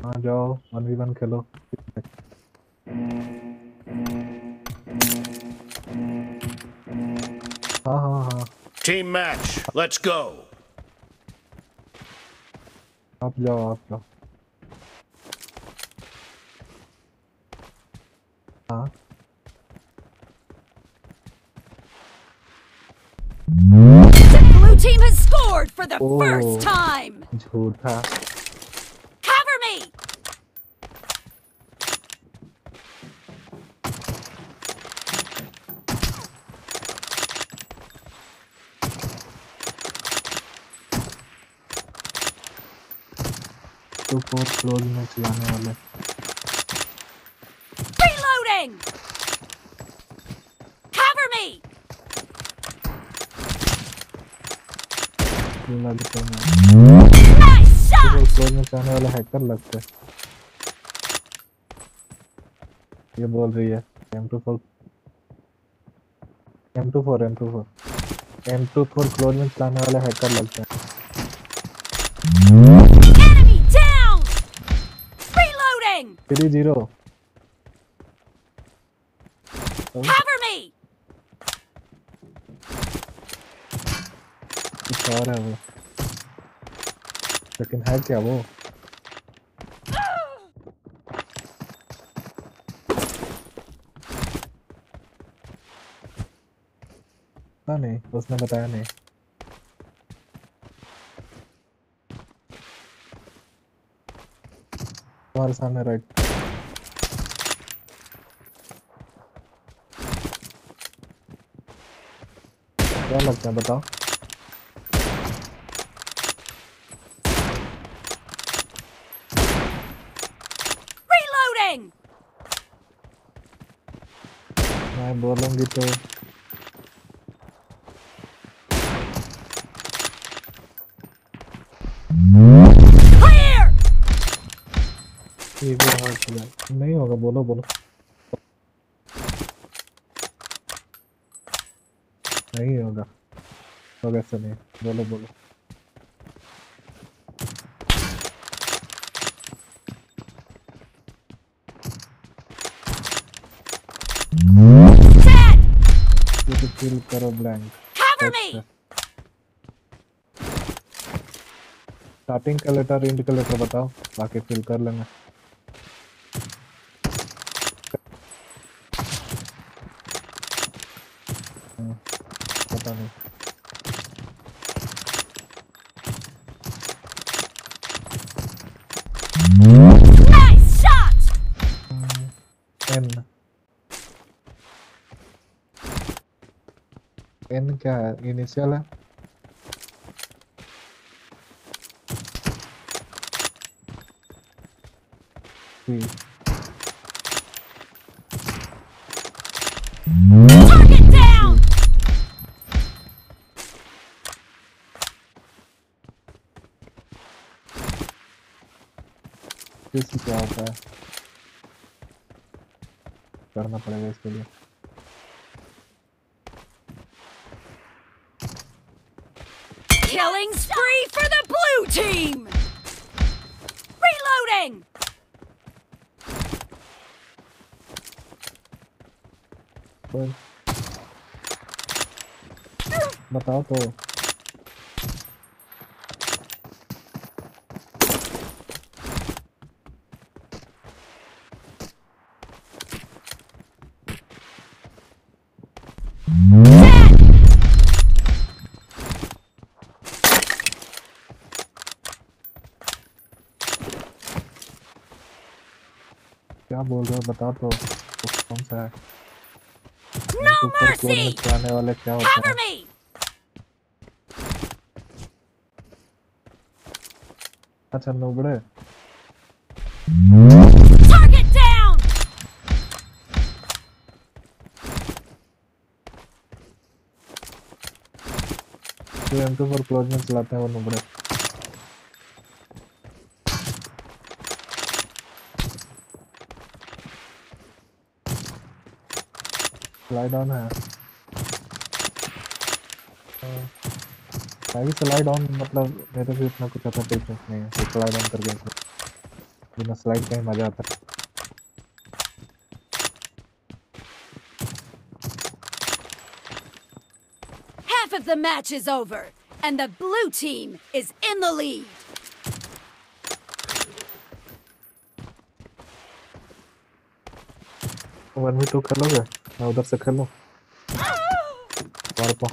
हाँ जाओ 1v1 खेलो। हाँ हाँ हाँ Team match, let's go. आप जाओ आप जाओ। हाँ The blue team has scored for the first oh time. झूठा। Cover me. 2-4 क्लोज में चलाने वाले। Reloading. Cover me. लगते हैं Nice 2-4 shot. क्लोज में चलाने वाले हैकर लगते हैं। ये बोल रही है M24 M24 M24 क्लोज में चलाने वाले हैकर लगते हैं। Enemy down. Reloading. 3-0 Cover me. कुछ और है वो, लेकिन है क्या वो? पता नहीं, उसने बताया नहीं। तुम्हारे सामने राइट। क्या लगता है बताओ? Reloading. मैं बोलूंगी तो Clear. ठीक है, हाँ चला नहीं होगा। बोलो बोलो। नहीं होगा, होगा ऐसा नहीं। बोलो बोलो। Dead. ये तो किल करो ब्लैंक। Cover me. स्टार्टिंग का लेटर एंड का लेटर बताओ, बाकी फिल कर लेंगे। पता नहीं। Nice shot. एन एन क्या है? इनिशियल है। सी Target down. सी क्या होता है? करना पड़ेगा इसके लिए। Killing spree for the blue team. Reloading. पर बताओ तो। क्या बोल रहे हो बताओ तो। कौन सा है? No ऊपर क्लोज में mercy. चलाने वाले क्या होता Cover है? me. अच्छा नुबड़े। Target down. जो M24 क्लोज में चलाते हैं वो नुबड़े। स्लाइड ऑन है। भाई स्लाइड ऑन मतलब मेरे भी इतना कुछ आता पेशेंस नहीं है, स्लाइड ऑन कर गया। बिना स्लाइड का ही मजा आता है। Half of the match is over, and the blue team is in the lead. One भी टू कर लोगे? मैं उधर से खेलूं? और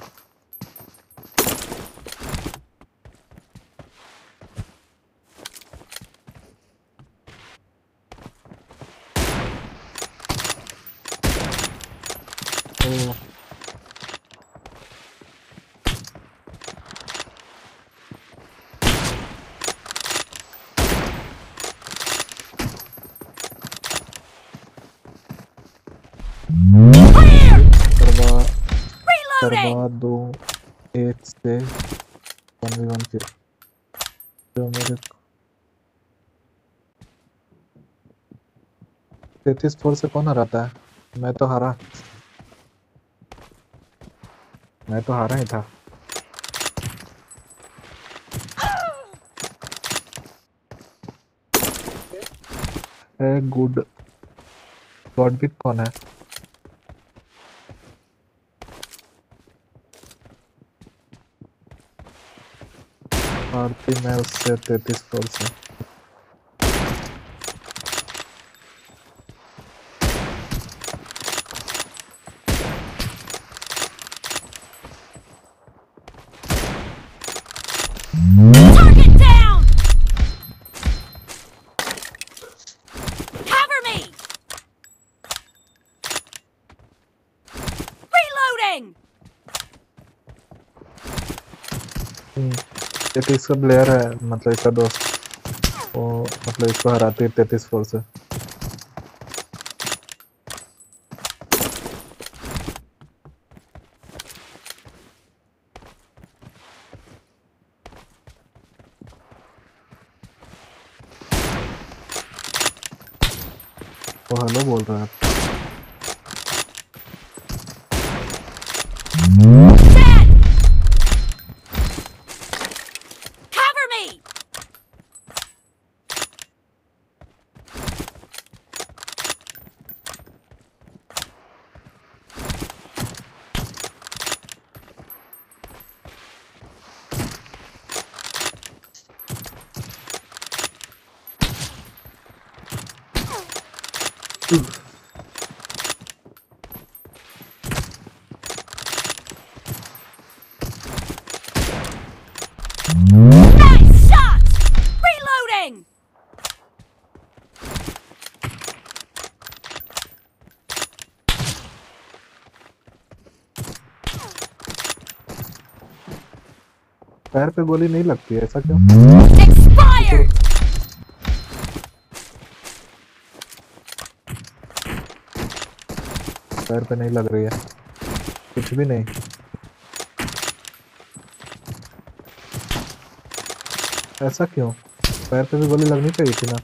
Clear! करवा Reloading! दो एक से 1v1 फिर जो मेरे 33 फोर से कौन हराता है? मैं तो हारा ही था। गुड गॉडबिट कौन है? आरती मैं उससे 33 फोर से Target down! Cover me! Reloading! 33 का प्लेयर है, मतलब इसका दोस्त वो, मतलब इसको हराती है 33 फोर से। वो हेलो बोल रहा है। Dead! Cover me! 'Nice shot! Reloading! पैर पे गोली नहीं लगती है, ऐसा क्यों? Expired! पैर पे नहीं लग रही है, कुछ भी नहीं। ऐसा क्यों? पैर पे भी गोली लगनी चाहिए थी ना।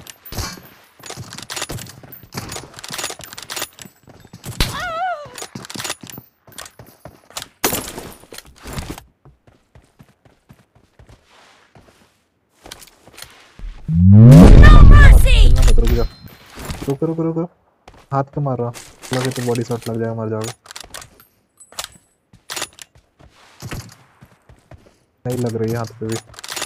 No mercy! चलना मत, रुक जा। रुको। हाथ पे मार रहा, लगे तो बॉडी शॉट लग जाएगा, मर जाओगे। नहीं लग रही है हाथ पे भी।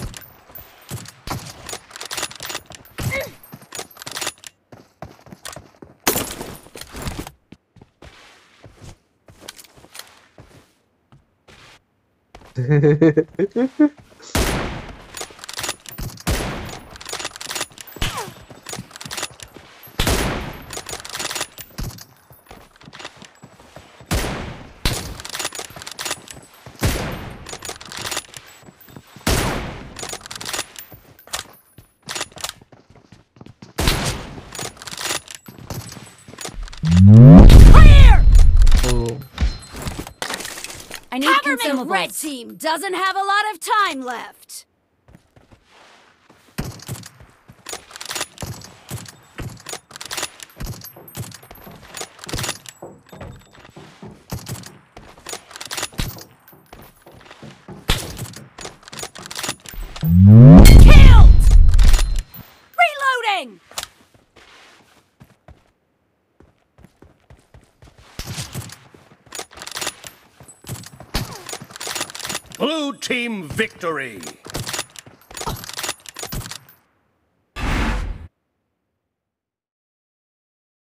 Clear! तो I need consumables. Red team doesn't have a lot of time left. Killed! Reloading! Blue team victory.